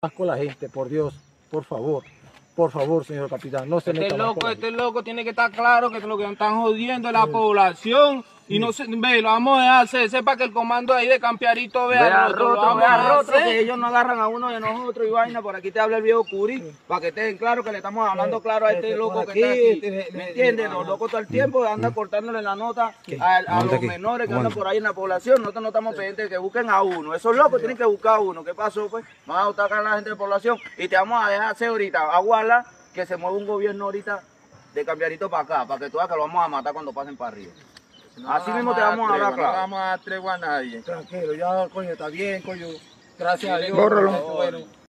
con la gente, por Dios, por favor, señor capitán, no se meta más con la gente. Este loco tiene que estar claro que lo que están jodiendo es la población y no se, ve, lo vamos a dejar hacer, sepa que el comando ahí de Campiarito vea roto, que ellos no agarran a uno de nosotros y vaina, por aquí te habla el viejo Curi, para que estén claro que le estamos hablando claro a este loco que está aquí, ¿me entiendes? Los locos todo el tiempo andan cortándole la nota a los menores que andan por ahí en la población, nosotros no estamos pendientes de que busquen a uno, esos locos tienen que buscar a uno, ¿qué pasó pues? Vamos a atacar a la gente de población y te vamos a dejar hacer ahorita, aguala, que se mueva un gobierno ahorita de Campiarito para acá, para que tú veas que lo vamos a matar cuando pasen para arriba. No, así mismo te vamos a hablar, claro. No vamos a dar tregua a nadie. Tranquilo, ya, coño, está bien, coño. Gracias a Dios. Bórralo. Bueno.